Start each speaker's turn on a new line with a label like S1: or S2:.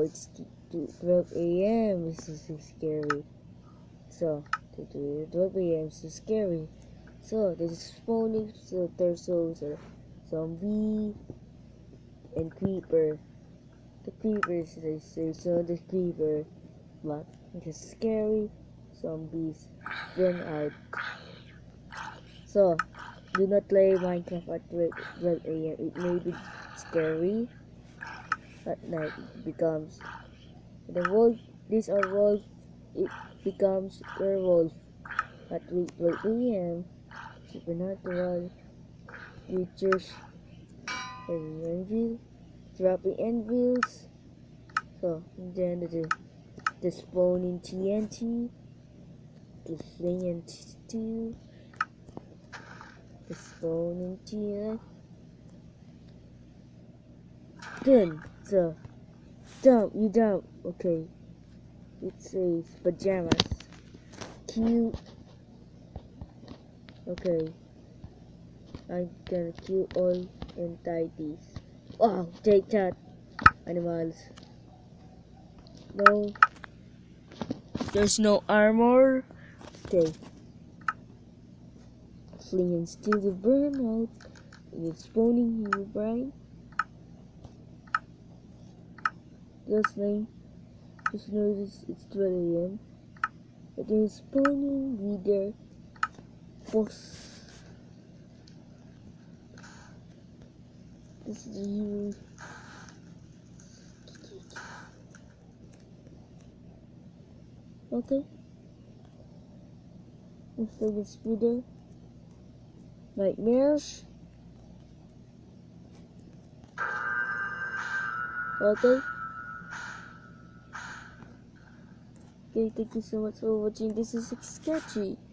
S1: it's 12 a.m. This is so scary. So 12 a.m. so scary. So this is spawning. So there's also zombie and creeper. The creepers, they say, so the creeper, but it's scary. Zombies run out. So do not play Minecraft at 12 a.m. It may be scary. At night it becomes the wolf. These are wolf. It becomes werewolf at 12 a.m. Supernatural creatures and anvil, dropping anvils. So then the spawning TNT, the flinging steel, the spawning TNT. Then so dump. Okay, it says pajamas. Cute. Okay, I'm gonna kill all entities. Wow, take that, animals. No, there's no armor. Okay, fling and steal the burnout. It's spawning here, Brian. Just notice it's 12 a.m. It is spawning with their boss. This is you. Okay. Instead of speeder. Nightmares. Okay. Okay, thank you so much for watching. This is sketchy.